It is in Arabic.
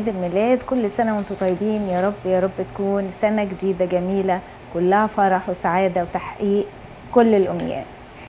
عيد الميلاد. كل سنة وانتم طيبين، يا رب يا رب تكون سنة جديدة جميلة كلها فرح وسعادة وتحقيق كل الأمنيات.